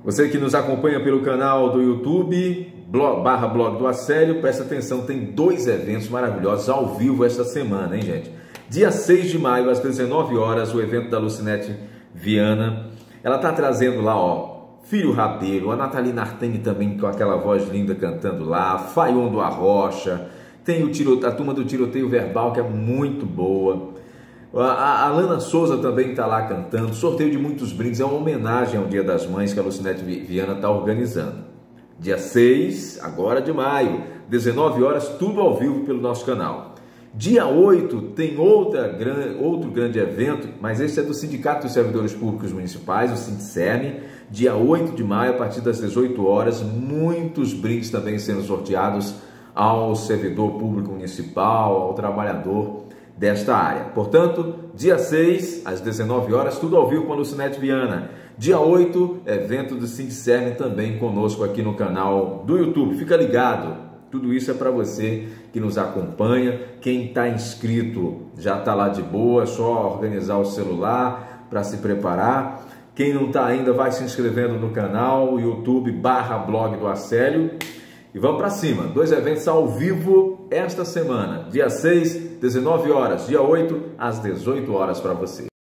Você que nos acompanha pelo canal do YouTube, /blog do Acélio, presta atenção, tem dois eventos maravilhosos ao vivo esta semana, hein, gente? Dia 6 de maio, às 19 horas, o evento da Lucinete Viana. Ela tá trazendo lá, ó, Filho Rabelo, a Natalina Arteni também com aquela voz linda cantando lá, Fayon do Arrocha, tem a turma do Tiroteio Verbal, que é muito boa. A Lana Souza também está lá cantando, sorteio de muitos brindes, é uma homenagem ao Dia das Mães que a Lucinete Viana está organizando. Dia 6, agora de maio, 19 horas, tudo ao vivo pelo nosso canal. Dia 8 tem outro grande evento, mas esse é do Sindicato dos Servidores Públicos Municipais, o Sindicerne. Dia 8 de maio, a partir das 18 horas, muitos brindes também sendo sorteados ao servidor público municipal, ao trabalhador desta área. Portanto, dia 6, às 19 horas, tudo ao vivo com a Lucinete Viana. Dia 8, evento do Sindicerne também conosco aqui no canal do YouTube. Fica ligado, tudo isso é para você que nos acompanha. Quem está inscrito já está lá de boa, é só organizar o celular para se preparar. Quem não está ainda, vai se inscrevendo no canal YouTube /blog do Acélio. E vamos para cima, dois eventos ao vivo esta semana, dia 6, 19 horas, dia 8, às 18 horas para você.